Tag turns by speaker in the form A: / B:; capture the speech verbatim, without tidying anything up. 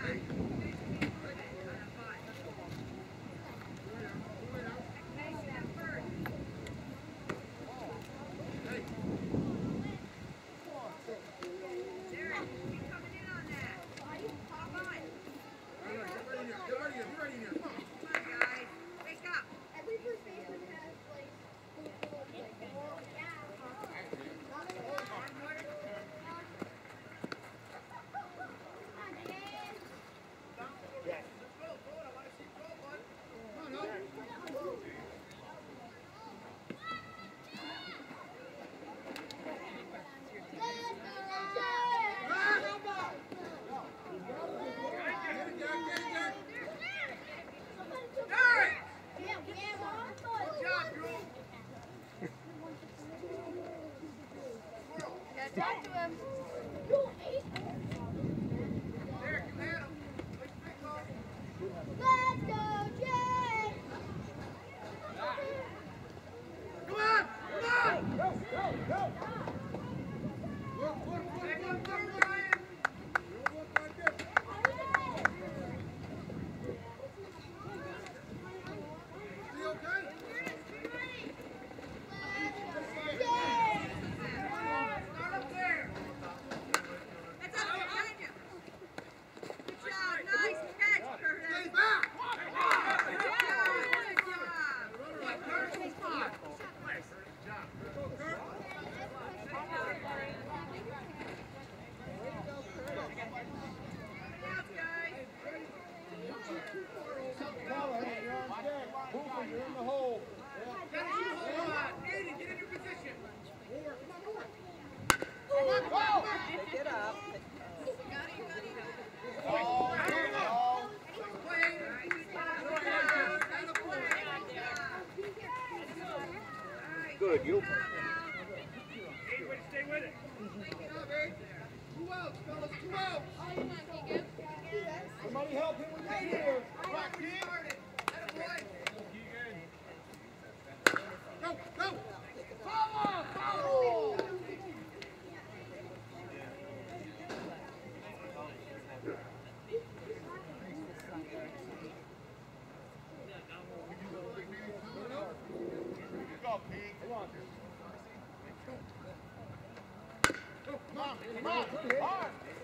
A: Talk to him. Let's go, Jay!
B: Come on! Come on! Go, go, go! Work, work, work, work, work, Ryan! We'll work like this. Is he okay? Start up there!
A: That's up behind you. Good job. Nice catch, Curtis.
B: Stay back!
A: Good job.
B: You're in the hole. Get in your position. Over. Come on, over. Come on, come on, come on.
C: Pick it up.
B: Oh, oh. Play.
D: Good, you.
B: Stay with it. Two outs, fellas, two outs. Somebody help him when you're here. Rock, King. Go, go. Follow, follow. Go, Pete. Come on. Come on, come on. Hard.